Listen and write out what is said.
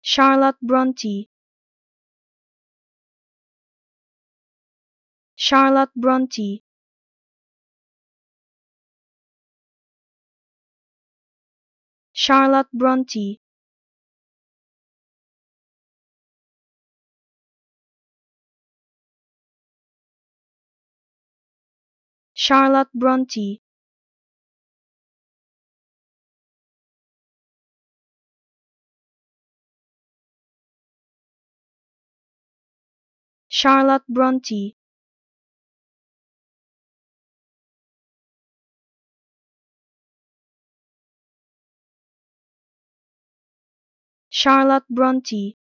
Charlotte Bronte. Charlotte Bronte. Charlotte Bronte. Charlotte Bronte. Charlotte Bronte. Charlotte Bronte.